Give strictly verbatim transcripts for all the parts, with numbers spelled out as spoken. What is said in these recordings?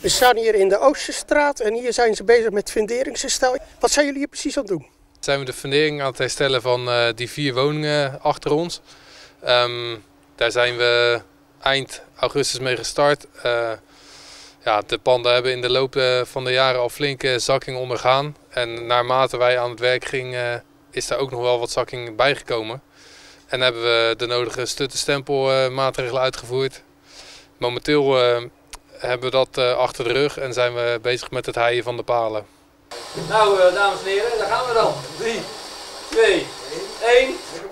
We staan hier in de Oosterstraat en hier zijn ze bezig met funderingsherstel. Wat zijn jullie hier precies aan het doen? Zijn we de fundering aan het herstellen van uh, die vier woningen achter ons. Um, daar zijn we eind augustus mee gestart. Uh, ja, de panden hebben in de loop van de jaren al flinke zakking ondergaan. En naarmate wij aan het werk gingen, is daar ook nog wel wat zakking bijgekomen. En hebben we de nodige stuttenstempelmaatregelen uitgevoerd. Momenteel uh, hebben we dat uh, achter de rug en zijn we bezig met het heien van de palen. Nou, uh, dames en heren, daar gaan we dan. drie, twee, één.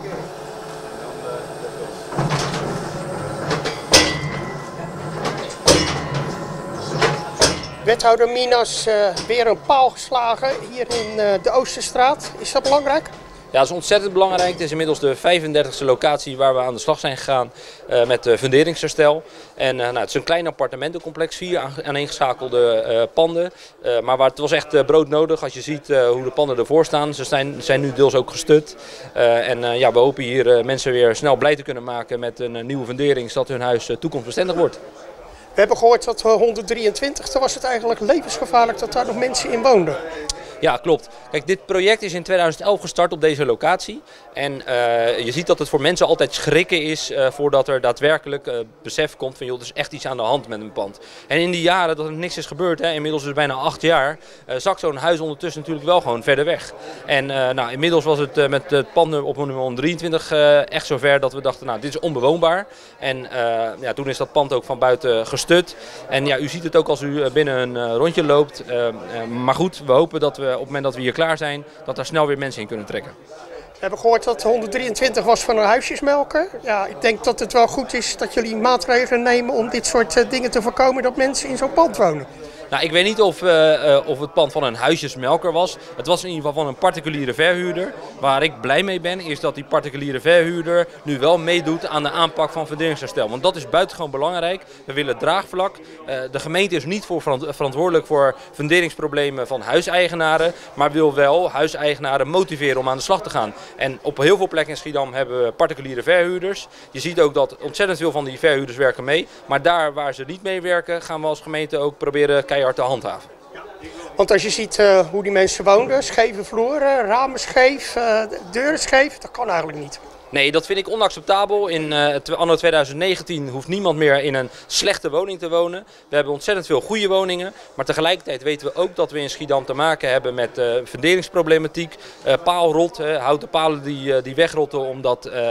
Wethouder Minas, uh, weer een paal geslagen hier in uh, de Oosterstraat. Is dat belangrijk? Ja, dat is ontzettend belangrijk. Het is inmiddels de vijfendertigste locatie waar we aan de slag zijn gegaan uh, met uh, funderingsherstel. En uh, nou, het is een klein appartementencomplex, vier aaneengeschakelde uh, panden. Uh, maar waar het was echt uh, broodnodig als je ziet uh, hoe de panden ervoor staan. Ze zijn, zijn nu deels ook gestut. Uh, en uh, ja, we hopen hier uh, mensen weer snel blij te kunnen maken met een uh, nieuwe fundering, zodat hun huis uh, toekomstbestendig wordt. We hebben gehoord dat honderddrieëntwintig, toen was het eigenlijk levensgevaarlijk dat daar nog mensen in woonden. Ja, klopt. Kijk, dit project is in tweeduizend elf gestart op deze locatie. En uh, je ziet dat het voor mensen altijd schrikken is uh, voordat er daadwerkelijk uh, besef komt van joh, er is echt iets aan de hand met een pand. En in die jaren dat er niks is gebeurd, hè, inmiddels is bijna acht jaar, uh, zakt zo'n huis ondertussen natuurlijk wel gewoon verder weg. En uh, nou, inmiddels was het uh, met het pand op nummer honderddrieëntwintig uh, echt zover dat we dachten, nou, dit is onbewoonbaar. En uh, ja, toen is dat pand ook van buiten gestut. En ja, u ziet het ook als u binnen een uh, rondje loopt. Uh, uh, maar goed, we hopen dat we op het moment dat we hier klaar zijn, dat daar snel weer mensen in kunnen trekken. We hebben gehoord dat honderddrieëntwintig was van een huisjesmelker. Ja, ik denk dat het wel goed is dat jullie maatregelen nemen om dit soort dingen te voorkomen dat mensen in zo'n pand wonen. Nou, ik weet niet of, uh, uh, of het pand van een huisjesmelker was. Het was in ieder geval van een particuliere verhuurder. Waar ik blij mee ben, is dat die particuliere verhuurder nu wel meedoet aan de aanpak van funderingsherstel. Want dat is buitengewoon belangrijk. We willen draagvlak. Uh, de gemeente is niet voor verantwoordelijk voor funderingsproblemen van huiseigenaren. Maar wil wel huiseigenaren motiveren om aan de slag te gaan. En op heel veel plekken in Schiedam hebben we particuliere verhuurders. Je ziet ook dat ontzettend veel van die verhuurders werken mee. Maar daar waar ze niet mee werken, gaan we als gemeente ook proberen keihard te handhaven. Want als je ziet uh, hoe die mensen woonden, scheve vloeren, ramen scheef, uh, deuren scheef, dat kan eigenlijk niet. Nee, dat vind ik onacceptabel. In uh, anno tweeduizend negentien hoeft niemand meer in een slechte woning te wonen. We hebben ontzettend veel goede woningen. Maar tegelijkertijd weten we ook dat we in Schiedam te maken hebben met uh, funderingsproblematiek. Uh, paalrot, uh, houten palen die, uh, die wegrotten omdat uh, uh,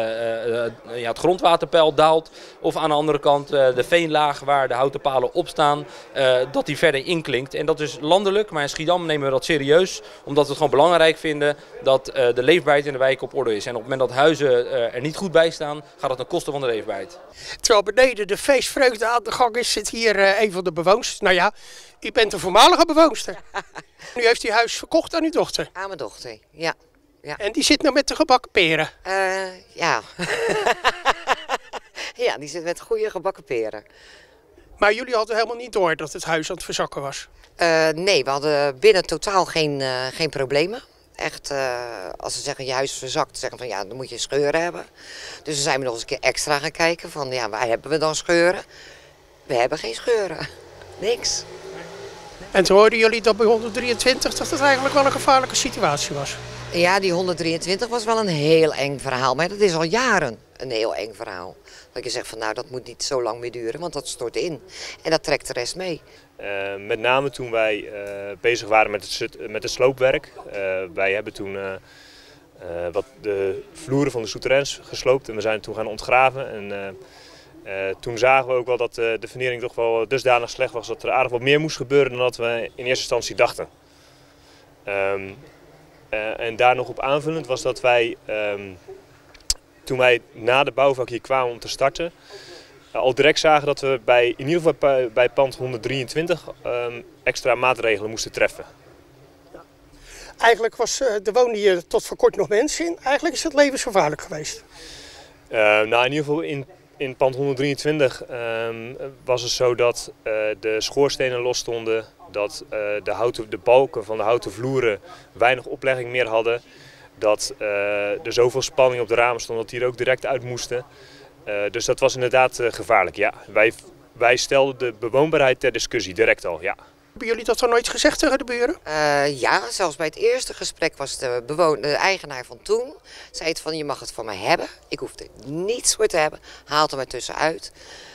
ja, het grondwaterpeil daalt. Of aan de andere kant uh, de veenlaag waar de houten palen op staan, uh, dat die verder inklinkt. En dat is landelijk, maar in Schiedam nemen we dat serieus. Omdat we het gewoon belangrijk vinden dat uh, de leefbaarheid in de wijk op orde is. En op het moment dat huizen er niet goed bij staan, gaat het ten koste van de leefbaarheid. Terwijl beneden de feestvreugde aan de gang is, zit hier uh, een van de bewoonsters. Nou ja, u bent een voormalige bewoonster. Nu heeft u huis verkocht aan uw dochter. Aan mijn dochter, ja. ja. En die zit nou met de gebakken peren. Uh, ja. ja, die zit met goede gebakken peren. Maar jullie hadden helemaal niet door dat het huis aan het verzakken was? Uh, nee, we hadden binnen totaal geen, uh, geen problemen. Echt, uh, als ze zeggen je huis verzakt, zeggen van ja, dan moet je scheuren hebben. Dus dan zijn we nog eens een keer extra gaan kijken van ja, waar hebben we dan scheuren? We hebben geen scheuren. Niks. En toen hoorden jullie dat bij honderddrieëntwintig dat het eigenlijk wel een gevaarlijke situatie was? Ja, die honderddrieëntwintig was wel een heel eng verhaal. Maar dat is al jaren een heel eng verhaal. Dat je zegt van nou, dat moet niet zo lang meer duren, want dat stort in. En dat trekt de rest mee. Uh, met name toen wij uh, bezig waren met het, met het sloopwerk. Uh, wij hebben toen uh, uh, wat de vloeren van de souterrains gesloopt en we zijn toen gaan ontgraven. En, uh, uh, toen zagen we ook wel dat uh, de fundering toch wel dusdanig slecht was dat er aardig wat meer moest gebeuren dan dat we in eerste instantie dachten. Um, uh, en daar nog op aanvullend was dat wij, um, toen wij na de bouwvak hier kwamen om te starten, al direct zagen dat we bij, in ieder geval bij, bij pand honderddrieëntwintig um, extra maatregelen moesten treffen. Ja. Eigenlijk was, uh, er woonden hier tot voor kort nog mensen in. Eigenlijk is het levensgevaarlijk geweest. Uh, nou, in ieder geval in, in pand honderddrieëntwintig um, was het zo dat uh, de schoorstenen los stonden. Dat uh, de, houten, de balken van de houten vloeren weinig oplegging meer hadden. Dat uh, er zoveel spanning op de ramen stond dat die er ook direct uit moesten. Uh, dus dat was inderdaad uh, gevaarlijk. Ja, wij, wij stelden de bewoonbaarheid ter discussie, direct al, ja. Hebben jullie dat dan nooit gezegd tegen de buren? Uh, ja, zelfs bij het eerste gesprek was de, bewoner, de eigenaar van toen. Zei het van, je mag het van mij hebben. Ik hoef er niets voor te hebben. Haal er maar tussenuit.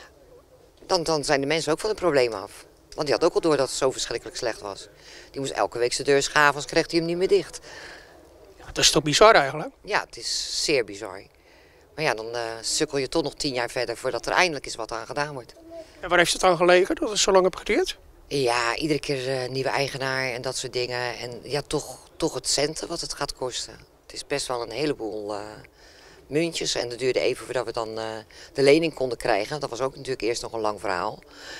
Dan, dan zijn de mensen ook van het probleem af. Want die had ook al door dat het zo verschrikkelijk slecht was. Die moest elke week zijn deur schaven, anders kreeg hij hem niet meer dicht. Ja, dat is toch bizar eigenlijk? Ja, het is zeer bizar. Maar ja, dan uh, sukkel je toch nog tien jaar verder voordat er eindelijk eens wat aan gedaan wordt. En waar heeft het aan gelegen dat het zo lang heeft geduurd? Ja, iedere keer uh, nieuwe eigenaar en dat soort dingen. En ja, toch, toch het centen wat het gaat kosten. Het is best wel een heleboel uh, muntjes. En dat duurde even voordat we dan uh, de lening konden krijgen. Dat was ook natuurlijk eerst nog een lang verhaal.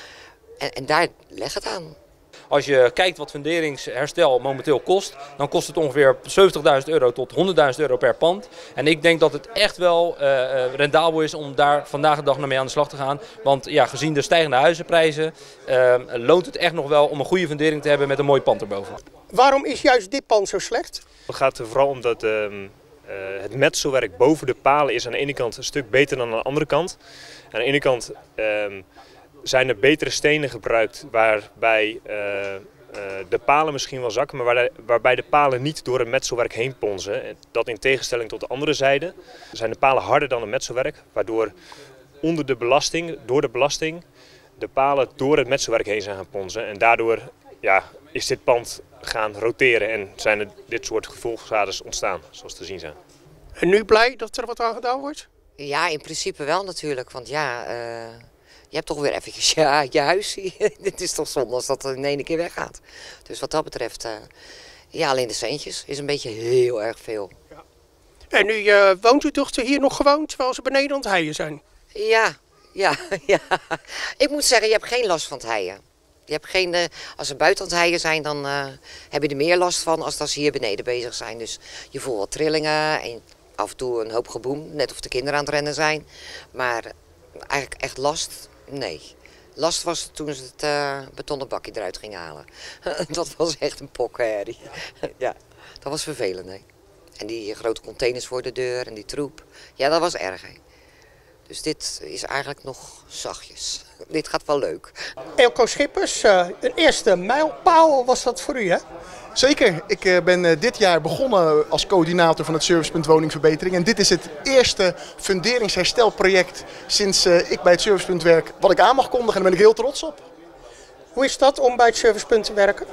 En, en daar leg het aan. Als je kijkt wat funderingsherstel momenteel kost, dan kost het ongeveer zeventigduizend euro tot honderdduizend euro per pand. En ik denk dat het echt wel uh, rendabel is om daar vandaag de dag naar mee aan de slag te gaan. Want ja, gezien de stijgende huizenprijzen uh, loont het echt nog wel om een goede fundering te hebben met een mooi pand erboven. Waarom is juist dit pand zo slecht? Het gaat er vooral om dat uh, uh, het metselwerk boven de palen is aan de ene kant een stuk beter dan aan de andere kant. Aan de ene kant Uh, zijn er betere stenen gebruikt waarbij uh, uh, de palen misschien wel zakken, maar waar de, waarbij de palen niet door het metselwerk heen ponzen. Dat in tegenstelling tot de andere zijde zijn de palen harder dan het metselwerk, waardoor onder de belasting, door de belasting, de palen door het metselwerk heen zijn gaan ponzen. En daardoor ja, is dit pand gaan roteren en zijn er dit soort gevolgschades ontstaan, zoals te zien zijn. En nu blij dat er wat aan gedaan wordt? Ja, in principe wel natuurlijk, want ja... Uh... Je hebt toch weer eventjes ja, je huis. Dit is toch zonde als dat in één keer weggaat. Dus wat dat betreft, uh, ja, alleen de centjes is een beetje heel erg veel. Ja. En nu uh, woont uw dochter hier nog gewoon, terwijl ze beneden aan het heien zijn? Ja, ja, ja. Ik moet zeggen, je hebt geen last van het heien. Je hebt geen, uh, als ze buiten aan het heien zijn, dan uh, heb je er meer last van als dat ze hier beneden bezig zijn. Dus je voelt wat trillingen en af en toe een hoop geboem, net of de kinderen aan het rennen zijn. Maar eigenlijk echt last... Nee. Last was het toen ze het uh, betonnen bakje eruit gingen halen. Dat was echt een pokkenherrie. Ja, dat was vervelend, hè. En die grote containers voor de deur en die troep. Ja, dat was erg, hè. Dus dit is eigenlijk nog zachtjes. Dit gaat wel leuk. Eelco Schippers, uh, een eerste mijlpaal was dat voor u, hè? Zeker. Ik uh, ben uh, dit jaar begonnen als coördinator van het Servicepunt Woningverbetering. En dit is het eerste funderingsherstelproject sinds uh, ik bij het Servicepunt werk wat ik aan mag kondigen. En daar ben ik heel trots op. Hoe is dat om bij het Servicepunt te werken?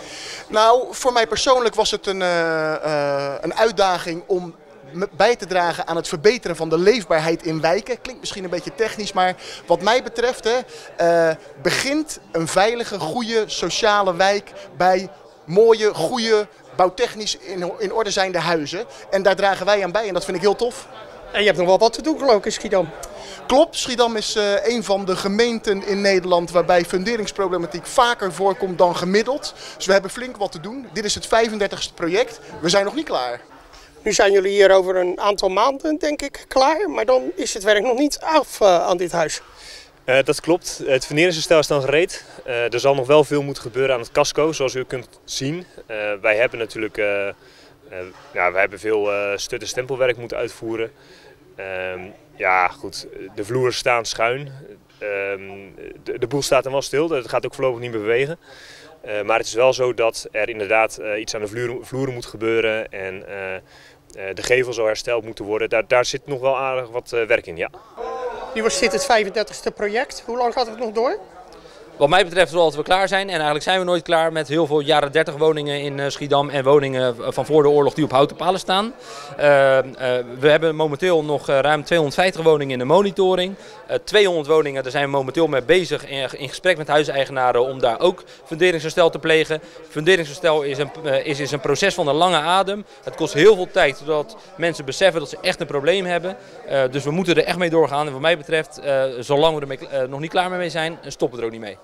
Nou, voor mij persoonlijk was het een, uh, uh, een uitdaging om bij te dragen aan het verbeteren van de leefbaarheid in wijken. Klinkt misschien een beetje technisch, maar wat mij betreft hè, uh, begint een veilige, goede, sociale wijk bij mooie, goede, bouwtechnisch in, in orde zijnde huizen. En daar dragen wij aan bij en dat vind ik heel tof. En je hebt nog wel wat te doen geloof ik in Schiedam. Klopt, Schiedam is uh, een van de gemeenten in Nederland waarbij funderingsproblematiek vaker voorkomt dan gemiddeld. Dus we hebben flink wat te doen. Dit is het vijfendertigste project. We zijn nog niet klaar. Nu zijn jullie hier over een aantal maanden, denk ik, klaar. Maar dan is het werk nog niet af uh, aan dit huis. Uh, dat klopt. Het funderingsherstel is dan gereed. Uh, er zal nog wel veel moeten gebeuren aan het casco, zoals u kunt zien. Uh, wij hebben natuurlijk uh, uh, ja, wij hebben veel uh, stut- en stempelwerk moeten uitvoeren. Uh, ja, goed. De vloeren staan schuin. Uh, de, de boel staat dan wel stil. Dat gaat ook voorlopig niet meer bewegen. Uh, maar het is wel zo dat er inderdaad uh, iets aan de vloeren, vloeren moet gebeuren en uh, uh, de gevel zou hersteld moeten worden. Daar, daar zit nog wel aardig wat uh, werk in, ja. Nu was dit het vijfendertigste project. Hoe lang gaat het nog door? Wat mij betreft zoals we klaar zijn. En eigenlijk zijn we nooit klaar met heel veel jaren dertig woningen in uh, Schiedam en woningen van voor de oorlog die op houten palen staan. Uh, uh, we hebben momenteel nog uh, ruim tweehonderdvijftig woningen in de monitoring. Uh, tweehonderd woningen, daar zijn we momenteel mee bezig in, in gesprek met huiseigenaren om daar ook funderingsherstel te plegen. Funderingsherstel is een, uh, is, is een proces van een lange adem. Het kost heel veel tijd zodat mensen beseffen dat ze echt een probleem hebben. Uh, dus we moeten er echt mee doorgaan. En wat mij betreft, uh, zolang we er mee, uh, nog niet klaar mee zijn, stoppen we er ook niet mee.